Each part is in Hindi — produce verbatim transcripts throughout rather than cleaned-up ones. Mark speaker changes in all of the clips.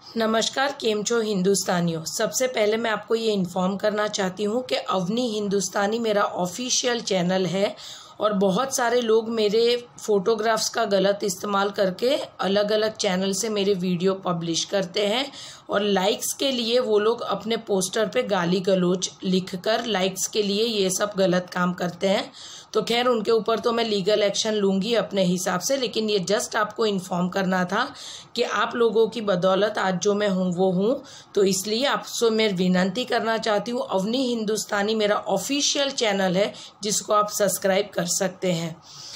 Speaker 1: नमस्कार, केम छो हिंदुस्तानियों। सबसे पहले मैं आपको ये इन्फॉर्म करना चाहती हूँ कि अवनी हिंदुस्तानी मेरा ऑफिशियल चैनल है और बहुत सारे लोग मेरे फ़ोटोग्राफ्स का गलत इस्तेमाल करके अलग अलग चैनल से मेरे वीडियो पब्लिश करते हैं और लाइक्स के लिए वो लोग अपने पोस्टर पे गाली गलौज लिखकर लाइक्स के लिए ये सब गलत काम करते हैं। तो खैर उनके ऊपर तो मैं लीगल एक्शन लूँगी अपने हिसाब से, लेकिन ये जस्ट आपको इन्फॉर्म करना था कि आप लोगों की बदौलत आज जो मैं हूँ वो हूँ। तो इसलिए आपसे मैं विनती करना चाहती हूँ, अवनी हिंदुस्तानी मेरा ऑफिशियल चैनल है जिसको आप सब्सक्राइब कर सकते हैं।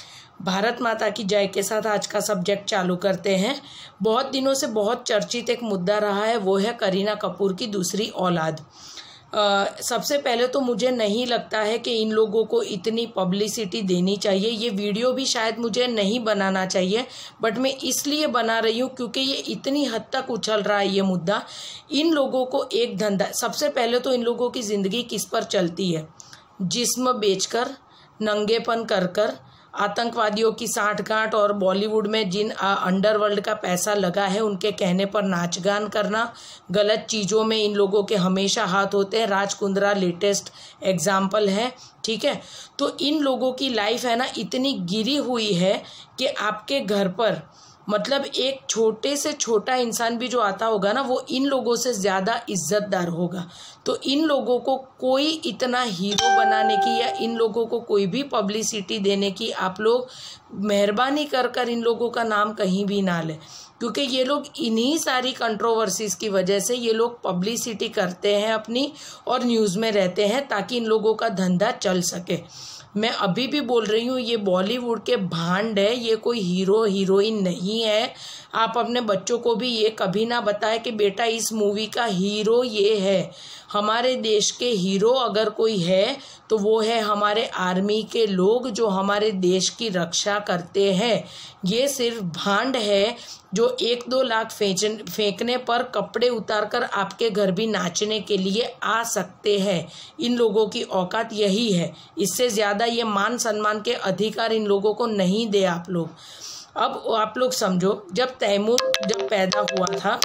Speaker 1: भारत माता की जय के साथ आज का सब्जेक्ट चालू करते हैं। बहुत दिनों से बहुत चर्चित एक मुद्दा रहा है, वो है करीना कपूर की दूसरी औलाद। Uh, सबसे पहले तो मुझे नहीं लगता है कि इन लोगों को इतनी पब्लिसिटी देनी चाहिए। ये वीडियो भी शायद मुझे नहीं बनाना चाहिए, बट मैं इसलिए बना रही हूँ क्योंकि ये इतनी हद तक उछल रहा है ये मुद्दा। इन लोगों को एक धंधा, सबसे पहले तो इन लोगों की ज़िंदगी किस पर चलती है? जिस्म बेचकर, नंगेपन कर कर, आतंकवादियों की साठगांठ और बॉलीवुड में जिन अंडरवर्ल्ड का पैसा लगा है उनके कहने पर नाच गान करना। गलत चीज़ों में इन लोगों के हमेशा हाथ होते हैं। राज कुंद्रा लेटेस्ट एग्जाम्पल है, ठीक है। तो इन लोगों की लाइफ है ना इतनी गिरी हुई है कि आपके घर पर मतलब एक छोटे से छोटा इंसान भी जो आता होगा ना वो इन लोगों से ज़्यादा इज्जतदार होगा। तो इन लोगों को कोई इतना हीरो बनाने की या इन लोगों को कोई भी पब्लिसिटी देने की आप लोग मेहरबानी कर कर इन लोगों का नाम कहीं भी ना लें, क्योंकि ये लोग इन्हीं सारी कंट्रोवर्सीज़ की वजह से ये लोग पब्लिसिटी करते हैं अपनी और न्यूज़ में रहते हैं ताकि इन लोगों का धंधा चल सके। मैं अभी भी बोल रही हूँ, ये बॉलीवुड के भांड है, ये कोई हीरो हीरोइन नहीं है। आप अपने बच्चों को भी ये कभी ना बताएं कि बेटा इस मूवी का हीरो ये है। हमारे देश के हीरो अगर कोई है तो वो है हमारे आर्मी के लोग जो हमारे देश की रक्षा करते हैं। ये सिर्फ भांड है जो एक दो लाख फेंक फेंकने पर कपड़े उतारकर आपके घर भी नाचने के लिए आ सकते हैं। इन लोगों की औकात यही है, इससे ज़्यादा ये मान सम्मान के अधिकार इन लोगों को नहीं दे आप लोग। अब आप लोग समझो, जब तैमूर जब पैदा हुआ था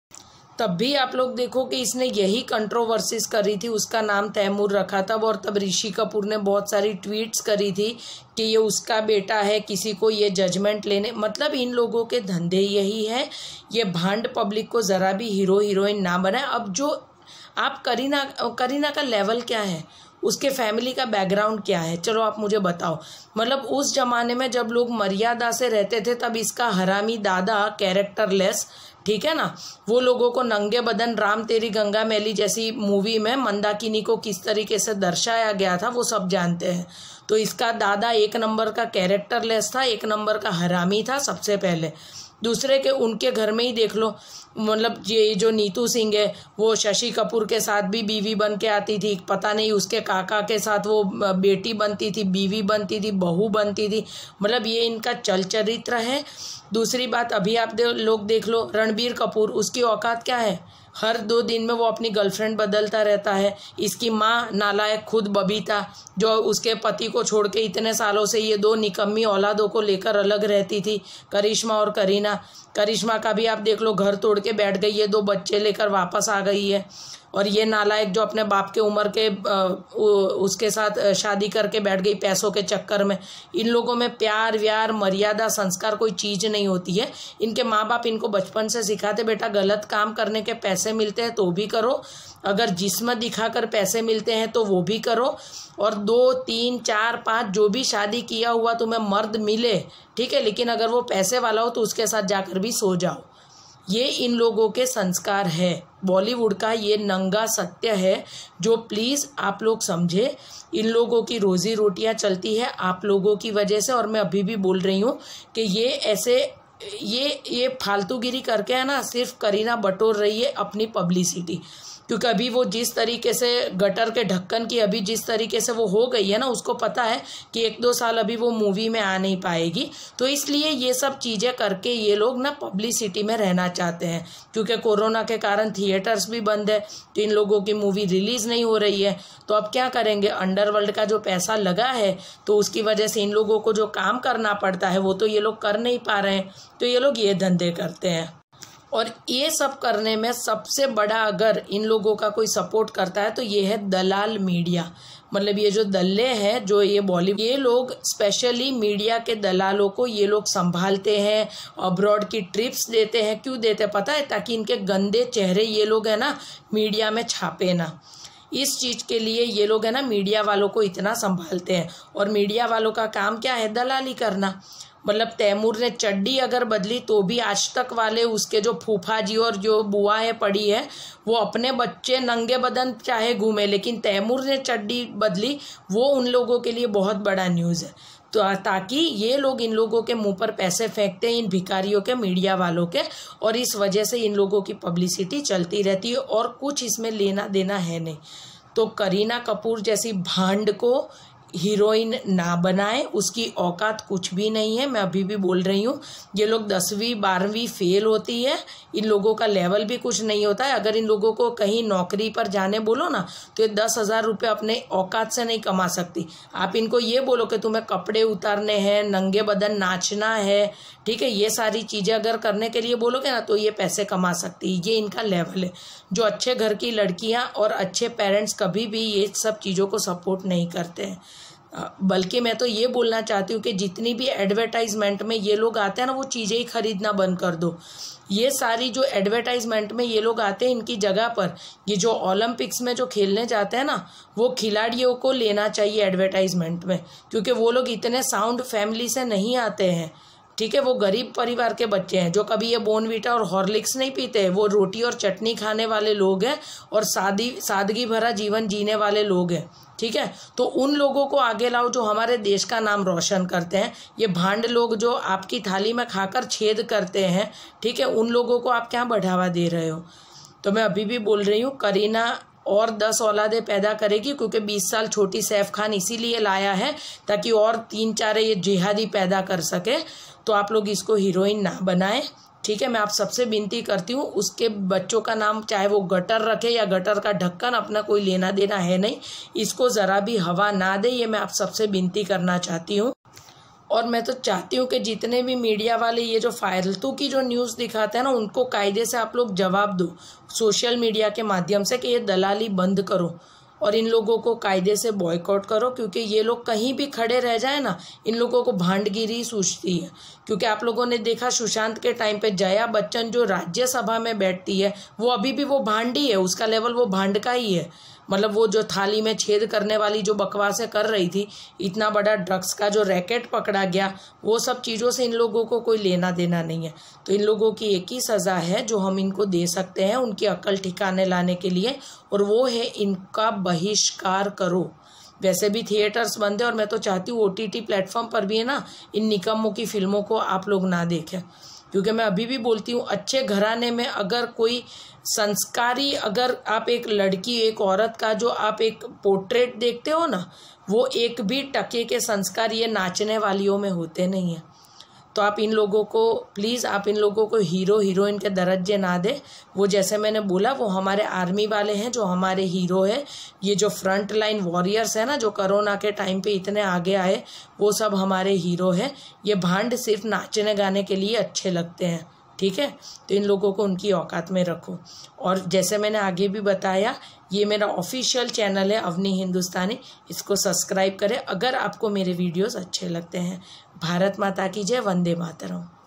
Speaker 1: तब भी आप लोग देखो कि इसने यही कंट्रोवर्सीज करी थी, उसका नाम तैमूर रखा था। और तब ऋषि कपूर ने बहुत सारी ट्वीट्स करी थी कि ये उसका बेटा है, किसी को ये जजमेंट लेने, मतलब इन लोगों के धंधे यही है। ये भांड पब्लिक को ज़रा भी हीरो हीरोइन ना बनाए। अब जो आप करीना करीना का लेवल क्या है, उसके फैमिली का बैकग्राउंड क्या है, चलो आप मुझे बताओ। मतलब उस ज़माने में जब लोग मर्यादा से रहते थे तब इसका हरामी दादा कैरेक्टरलेस, ठीक है ना, वो लोगों को नंगे बदन राम तेरी गंगा मैली जैसी मूवी में मंदाकिनी को किस तरीके से दर्शाया गया था वो सब जानते हैं। तो इसका दादा एक नंबर का कैरेक्टरलेस था, एक नंबर का हरामी था सबसे पहले। दूसरे के उनके घर में ही देख लो, मतलब ये जो नीतू सिंह है वो शशि कपूर के साथ भी बीवी बन के आती थी, पता नहीं उसके काका के साथ वो बेटी बनती थी, बीवी बनती थी, बहू बनती थी। मतलब ये इनका चल चरित्र है। दूसरी बात, अभी आप दे, लोग देख लो रणबीर कपूर, उसकी औकात क्या है? हर दो दिन में वो अपनी गर्लफ्रेंड बदलता रहता है। इसकी माँ नालायक खुद बबीता, जो उसके पति को छोड़ के इतने सालों से ये दो निकम्मी औलादों को लेकर अलग रहती थी, करिश्मा और करीना। करिश्मा का भी आप देख लो, घर तोड़ के बैठ गई, ये दो बच्चे लेकर वापस आ गई है। और ये नालायक जो अपने बाप के उम्र के उसके साथ शादी करके बैठ गई पैसों के चक्कर में। इन लोगों में प्यार व्यार मर्यादा संस्कार कोई चीज़ नहीं होती है। इनके माँ बाप इनको बचपन से सिखाते, बेटा गलत काम करने के पैसे मिलते हैं तो भी करो, अगर जिस्म दिखाकर पैसे मिलते हैं तो वो भी करो, और दो तीन चार पाँच जो भी शादी किया हुआ तुम्हें मर्द मिले, ठीक है, लेकिन अगर वो पैसे वाला हो तो उसके साथ जाकर भी सो जाओ। ये इन लोगों के संस्कार है, बॉलीवुड का ये नंगा सत्य है जो प्लीज़ आप लोग समझे। इन लोगों की रोज़ी रोटियां चलती है आप लोगों की वजह से। और मैं अभी भी बोल रही हूँ कि ये ऐसे ये ये फालतूगिरी करके है ना सिर्फ करीना बटोर रही है अपनी पब्लिसिटी, क्योंकि अभी वो जिस तरीके से गटर के ढक्कन की अभी जिस तरीके से वो हो गई है ना, उसको पता है कि एक दो साल अभी वो मूवी में आ नहीं पाएगी। तो इसलिए ये सब चीज़ें करके ये लोग ना पब्लिसिटी में रहना चाहते हैं। क्योंकि कोरोना के कारण थिएटर्स भी बंद है तो इन लोगों की मूवी रिलीज़ नहीं हो रही है, तो अब क्या करेंगे? अंडरवर्ल्ड का जो पैसा लगा है तो उसकी वजह से इन लोगों को जो काम करना पड़ता है वो तो ये लोग कर नहीं पा रहे हैं, तो ये लोग ये धंधे करते हैं। और ये सब करने में सबसे बड़ा अगर इन लोगों का कोई सपोर्ट करता है तो ये है दलाल मीडिया। मतलब ये जो दल्ले हैं, जो ये बॉलीवुड, ये लोग स्पेशली मीडिया के दलालों को ये लोग संभालते हैं, अब्रॉड की ट्रिप्स देते हैं। क्यों देते हैं पता है? ताकि इनके गंदे चेहरे ये लोग है ना मीडिया में छापे ना। इस चीज़ के लिए ये लोग है ना मीडिया वालों को इतना संभालते हैं। और मीडिया वालों का काम क्या है? दलाली करना। मतलब तैमूर ने चड्डी अगर बदली तो भी आज तक वाले उसके जो फूफा जी और जो बुआ है पड़ी है वो अपने बच्चे नंगे बदन चाहे घूमे, लेकिन तैमूर ने चड्डी बदली वो उन लोगों के लिए बहुत बड़ा न्यूज़ है। तो ताकि ये लोग इन लोगों के मुंह पर पैसे फेंकते हैं, इन भिखारियों के, मीडिया वालों के, और इस वजह से इन लोगों की पब्लिसिटी चलती रहती है और कुछ इसमें लेना देना है नहीं। तो करीना कपूर जैसी भांड को हीरोइन ना बनाए, उसकी औकात कुछ भी नहीं है। मैं अभी भी बोल रही हूँ, ये लोग दसवीं बारहवीं फेल होती है, इन लोगों का लेवल भी कुछ नहीं होता है। अगर इन लोगों को कहीं नौकरी पर जाने बोलो ना तो ये दस हज़ार रुपये अपने औकात से नहीं कमा सकती। आप इनको ये बोलो कि तुम्हें कपड़े उतारने हैं, नंगे बदन नाचना है, ठीक है, ये सारी चीज़ें अगर करने के लिए बोलोगे ना तो ये पैसे कमा सकती है। ये इनका लेवल है। जो अच्छे घर की लड़कियाँ और अच्छे पेरेंट्स कभी भी ये सब चीज़ों को सपोर्ट नहीं करते हैं। बल्कि मैं तो ये बोलना चाहती हूँ कि जितनी भी एडवर्टाइजमेंट में ये लोग आते हैं ना वो चीज़ें ही खरीदना बंद कर दो। ये सारी जो एडवर्टाइजमेंट में ये लोग आते हैं इनकी जगह पर ये जो ओलंपिक्स में जो खेलने जाते हैं ना वो खिलाड़ियों को लेना चाहिए एडवर्टाइजमेंट में, क्योंकि वो लोग इतने साउंड फैमिली से नहीं आते हैं। ठीक है, वो गरीब परिवार के बच्चे हैं जो कभी ये बोर्नवीटा और हॉर्लिक्स नहीं पीते। वो रोटी और चटनी खाने वाले लोग हैं और सादी सादगी भरा जीवन जीने वाले लोग हैं। ठीक है, तो उन लोगों को आगे लाओ जो हमारे देश का नाम रोशन करते हैं। ये भांड लोग जो आपकी थाली में खाकर छेद करते हैं, ठीक है, उन लोगों को आप क्या बढ़ावा दे रहे हो? तो मैं अभी भी बोल रही हूँ, करीना और दस औलादे पैदा करेगी, क्योंकि बीस साल छोटी सैफ खान इसीलिए लाया है ताकि और तीन चार ये जिहादी पैदा कर सके। तो आप लोग इसको हीरोइन ना बनाएं। ठीक है, मैं आप सबसे विनती करती हूँ, उसके बच्चों का नाम चाहे वो गटर रखे या गटर का ढक्कन, अपना कोई लेना देना है नहीं। इसको ज़रा भी हवा ना दे, ये मैं आप सबसे विनती करना चाहती हूँ। और मैं तो चाहती हूँ कि जितने भी मीडिया वाले ये जो फालतू की जो न्यूज़ दिखाते हैं ना उनको कायदे से आप लोग जवाब दो सोशल मीडिया के माध्यम से कि ये दलाली बंद करो और इन लोगों को कायदे से बॉयकॉट करो, क्योंकि ये लोग कहीं भी खड़े रह जाए ना इन लोगों को भांडगिरी सूझती है। क्योंकि आप लोगों ने देखा सुशांत के टाइम पे जया बच्चन जो राज्यसभा में बैठती है वो अभी भी वो भांडी है, उसका लेवल वो भांड का ही है। मतलब वो जो थाली में छेद करने वाली जो बकवासें कर रही थी, इतना बड़ा ड्रग्स का जो रैकेट पकड़ा गया, वो सब चीज़ों से इन लोगों को कोई लेना देना नहीं है। तो इन लोगों की एक ही सज़ा है जो हम इनको दे सकते हैं उनकी अक्ल ठिकाने लाने के लिए, और वो है इनका बहिष्कार करो। वैसे भी थिएटर्स बंद है और मैं तो चाहती हूँ ओ टी टी प्लेटफॉर्म पर भी है ना इन निकम्मों की फिल्मों को आप लोग ना देखें। क्योंकि मैं अभी भी बोलती हूँ, अच्छे घराने में अगर कोई संस्कारी, अगर आप एक लड़की एक औरत का जो आप एक पोर्ट्रेट देखते हो ना, वो एक भी टके के संस्कार ये नाचने वालियों में होते नहीं हैं। तो आप इन लोगों को प्लीज़, आप इन लोगों को हीरो हीरोइन के दर्जे ना दे। वो जैसे मैंने बोला वो हमारे आर्मी वाले हैं जो हमारे हीरो है। ये जो फ्रंट लाइन वॉरियर्स है ना जो कोरोना के टाइम पे इतने आगे आए, वो सब हमारे हीरो हैं। ये भांड सिर्फ नाचने गाने के लिए अच्छे लगते हैं। ठीक है, तो इन लोगों को उनकी औकात में रखो। और जैसे मैंने आगे भी बताया, ये मेरा ऑफिशियल चैनल है अवनी हिंदुस्तानी, इसको सब्सक्राइब करें अगर आपको मेरे वीडियोस अच्छे लगते हैं। भारत माता की जय, वंदे मातरम।